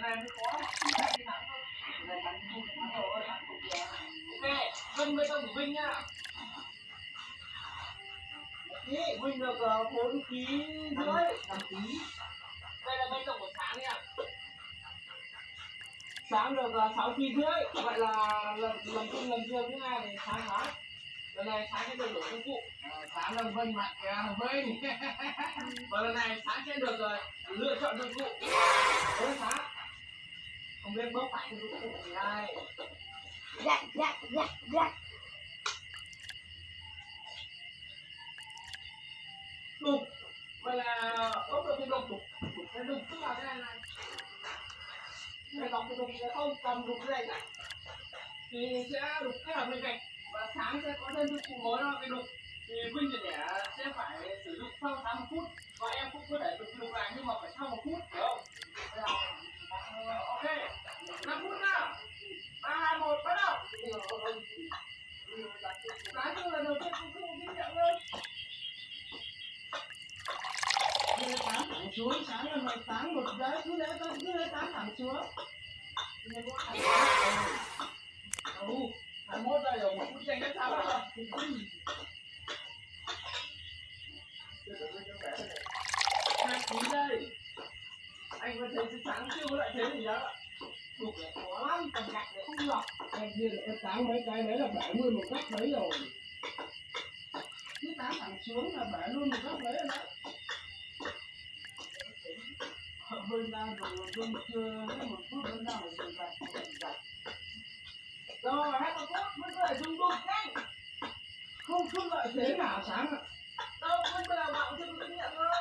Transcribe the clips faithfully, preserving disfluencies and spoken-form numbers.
này mới có đi thắng thôi. Ok, Vinh với tông của Vinh nhá. Ý, Vinh được bốn ký rưỡi, năm ký. Đây là bê tông của Sáng nha. Sáng được sáu ký rưỡi, vậy là lần lần chung lần riêng thứ hai này Sáng thắng. Lần này Sáng sẽ được đổi công cụ. Sáng là Vinh mặt kìa, Vinh. Và lần này Sáng sẽ được uh, lựa chọn dụng cụ. Đấy Sáng. Không biết bốc phải cái dụng cụ gì đây. Rắc rắc rắc rắc. Đục. Vậy là bốc được cái đục đục. Cái đục tức là cái này này. Cái đục cái đục sẽ không cầm đục cái này cả. Thì sẽ đục kết hợp bên cạnh. Và Sáng sẽ có thêm dụng cụ mới đó cái đục. Thì Vinh thì để sẽ phải sử dụng sau tám phút. Và em cũng có thể đục đục lại nhưng mà phải sau một phút, hiểu không? Ok, năm phút nào. ba, hai, một, bắt đầu. Cái chung là đầu tiên cũng không kinh nghiệm luôn. Đây là tám thẳng xuống, Sáng là một Sáng một giấy, cứ để con cứ để tám thẳng xuống. Đây có thẳng ừ, hai mươi mốt đây rồi, một phút nhanh nhất sao rồi. Hai ký đây. Anh vẫn thấy Sáng chưa có lợi thế gì đó. Đục là khó lắm, tầm gạch này không được. Em kia là cái Sáng mấy cái đấy là bẻ luôn một góc đấy rồi. Cứ tám thẳng xuống là bẻ luôn một góc đấy rồi đó. Vinh đang rồi, Vinh chưa hết một phút vẫn đang phải dùng gạch, gạch. Rồi, hết một phút, mới có thể dùng đục nhanh. Không không lợi thế nào Sáng ạ. Đâu, Vinh bây giờ bạn chưa có kinh nghiệm thôi.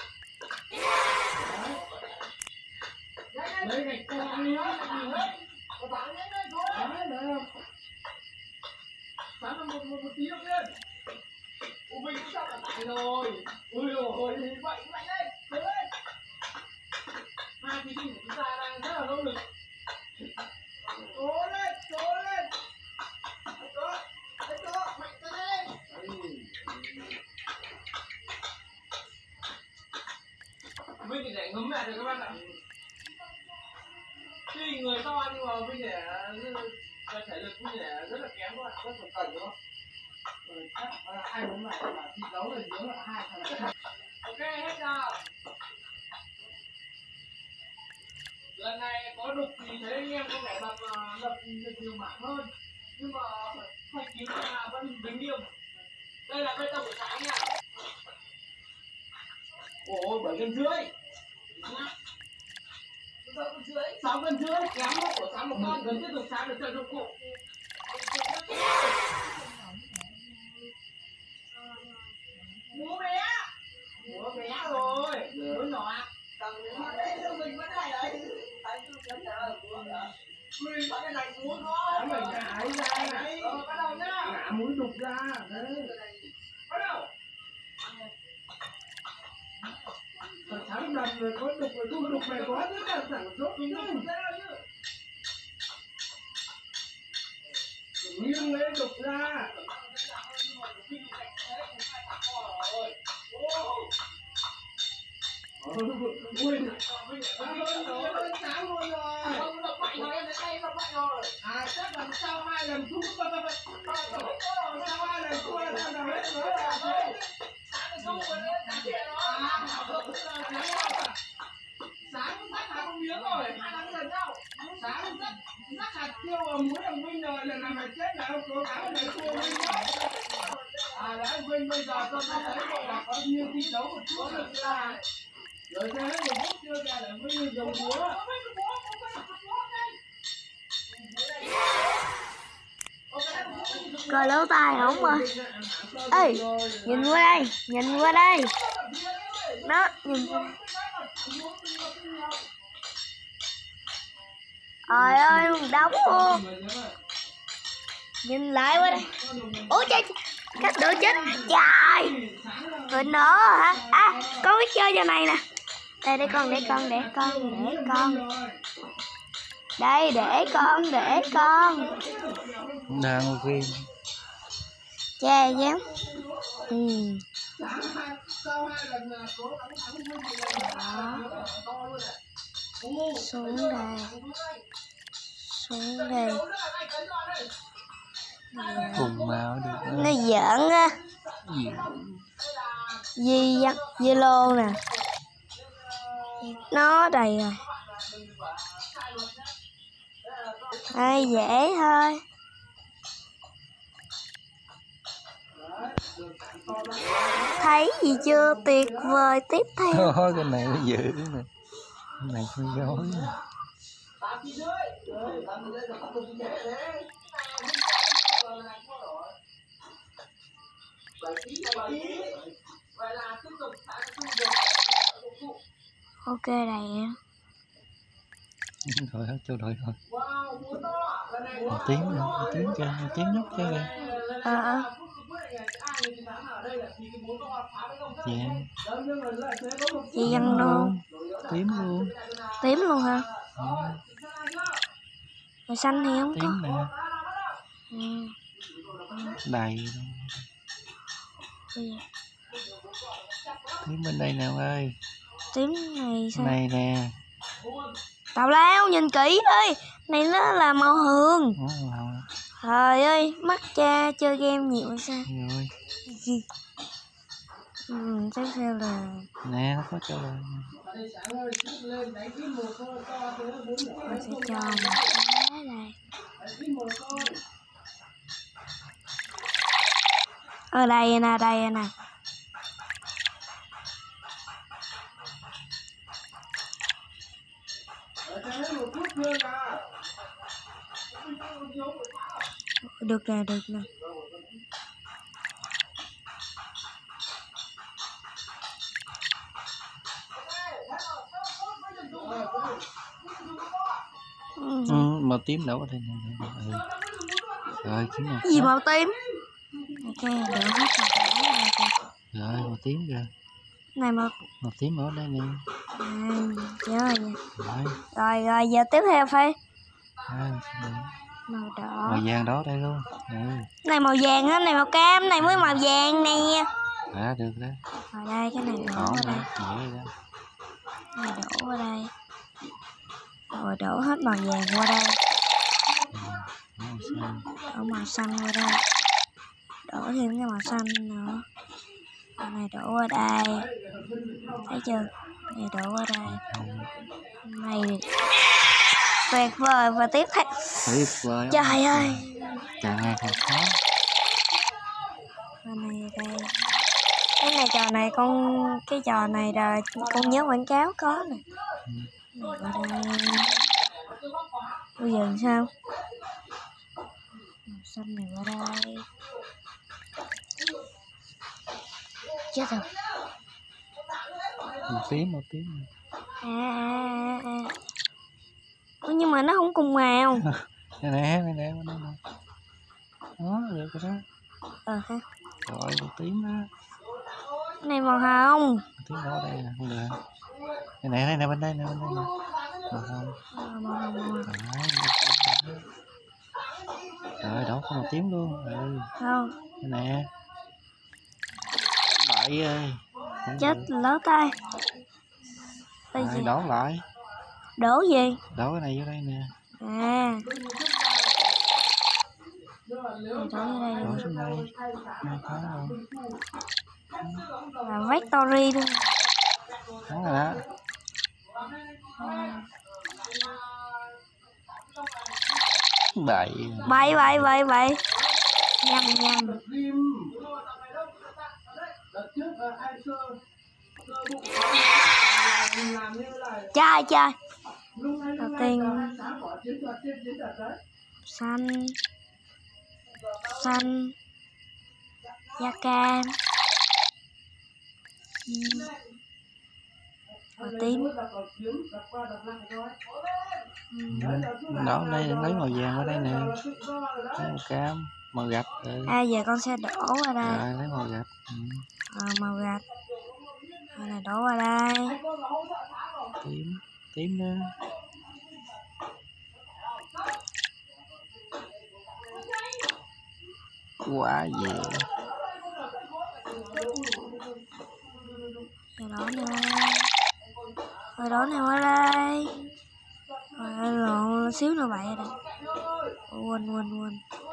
Đấy gạch to đi hết, đi hết. Có bạn nhanh lên thôi. Đấy, đấy không? Sáng là một, một, một tí đầu tiên. Ủa mình cũng sắp là tại rồi. Ui ôi, vậy mạnh lên, lên lên. Hai thí sinh của chúng ta đang rất là nỗ lực. Cố lên, cố lên. Đấy đó, đấy đó, mạnh tay lên. Vinh thì để ngấm mẹ rồi các bạn ạ. Tuy người to nhưng mà Vinh để và thể lực Vinh để rất là kém các bạn, rất là cần đúng không? Rồi chắc à, ai muốn lại là thi đấu là dưới là hai thằng. Ok, hết giờ. Lần này có đục thì thấy anh em có vẻ lập lập được nhiều mạng hơn, nhưng mà phải kiếm là vẫn đứng nghiêm. Đây là bê tông của Sáng nha. Ồ, bảy cân rưỡi. Sáu cân rưỡi, kém một của Sáng một con, gần tiếp tục Sáng được chơi dụng cụ. Múa bé, múa bé rồi, múa nhỏ. Cần mình vẫn này đấy, phải cứ chấm là múa nữa. Mình phải cái này múa thôi. Mình ngại ra này. Ờ, bắt đầu nhá. ngã mũi đục ra. Đấy. Bắt đầu. Còn Sáng đập rồi có đục rồi không đục này có rất là thẳng rốt chứ. Nghiêng lấy đục ra. Ui, Sáng luôn rồi. Không đập mạnh rồi, em thấy tay đập mạnh rồi. À chắc là sau hai lần thua, sau hai lần thua là sao nào hết rồi. Sáng là rồi đấy, sáng thiệt rồi. Sáng sát hạt con miếng rồi, hai thằng lần nhau. Sáng sát sát hạt tiêu vào mũi thằng Vinh rồi, lần nào phải chết là cố gắng để thua Vinh đó. À đấy, Vinh bây giờ tôi thấy gọi là có nhiều thi đấu một chút được là rồi thế một phút chưa kìa là Vinh dùng búa. Cờ lỗ tai không mà. Ê, nhìn qua đây, nhìn qua đây. Nó, nhìn qua. Trời ơi, đóng luôn. Nhìn lại qua đây. Ủa trời, cách đổ chết. Trời. Rồi nó hả? À, con biết chơi trò này nè. Đây, để con, để con, để con, để con. Đây, để con, để con. Đang phim Chè dám. Ừ. xuống đây, xuống đây. cùng màu được Nó giỡn á. gì Di dắt Zalo nè. Nó đầy rồi. Ai dễ thôi. Thấy gì chưa? Tuyệt vời. Tiếp theo. Thôi, cái này nó dữ nè, cái này hơi gối nè. Ok đầy á. Rồi hết cho đội thôi. Một tiếng nữa, một tiếng cho, một tiếng nhúc cho kìa. Ờ ờ. Dạ. Chị dân luôn. Tím luôn. Tím luôn hả? Ừ. Màu xanh thì không có. Tím nè. Ừ. Đầy luôn. Ừ. Tím bên đây nè ông ơi. Tím này sao? Này nè. Tào lao nhìn kỹ đi. Này nó là màu hường. Ủa, màu hả? Trời ơi, mắt cha chơi game nhiều sao? Rồi. Gì? Ừ, tiếp theo là Nè, nó có cho rồi. mình sẽ cho một cái này. Ở đây nè, đây nè. Được nè, được nè. Ừ. Ừ, màu tím đâu ở đây nè. Ừ. Rồi, tím màu Gì khác. màu tím? Ok, đỡ hết màu đỏ rồi. Rồi, màu tím kìa. Này màu Màu tím ở đây nè. à, nhớ rồi nha. Rồi. Rồi rồi giờ tiếp theo phải À, màu đỏ. màu vàng đó đây luôn. Ừ. Này màu vàng á, này màu cam, này mới màu vàng nè. À, được đó. Rồi đây cái này đổ Ổn vào rồi, đây. dễ rồi đó. Cái này đổ vào đây. Rồi đổ hết màu vàng qua đây. Ừ. Màu xanh. Đổ màu xanh qua đây. Đổ thêm cái màu xanh nữa. Cái này đổ qua đây. Thấy chưa? Cái này đổ qua đây. Ừ. Này tuyệt vời. Và tiếp theo Tuyệt vời. trời ơi. Càng ngày càng khó. Cái này đây. Cái này trò này con cái trò này rồi con nhớ quảng cáo có nè. Ừ. Này qua đây. Bây giờ sao? Màu xanh này qua đây. Chết rồi. Màu tím, màu tím. À, à, à. Ủa, nhưng mà nó không cùng màu. Đây nè, đây nè, đây nè. Đó, được rồi đó. Ờ ha. Rồi, màu tím đó. Cái này màu hồng. Màu tím đó đây nè, không được. Đây nè, đây nè, bên đây nè, bên đây nè. Màu hồng. Ờ, màu hồng màu hồng. Đấy, rồi, đổ có màu tím luôn. Ừ, Không. đây nè. Bậy ơi. Không Chết được. lỡ tay. Cái Rồi, gì? đổ lại. Đổ gì? Đổ cái này vô đây nè. À. Này đổ vô đây Đổ luôn. xuống đây. Đây có luôn. Là Victory luôn. Đó rồi đó. Bậy. Bậy bậy bậy bậy. Nhầm nhầm. Chơi chơi. Đầu tiên xanh xanh da cam màu tím. Ừ. Đó đây lấy màu vàng ở đây nè. Lấy màu cam, màu gạch. Ừ. À giờ con sẽ đổ vào đây. Rồi lấy màu gạch. Ừ. À, màu gạch. Rồi này đổ vào đây. Tím, tím nữa. Quá dễ. Rồi đổ nữa. Rồi đó này qua đây. Rồi lộn xíu nữa vậy rồi. Quên quên quên.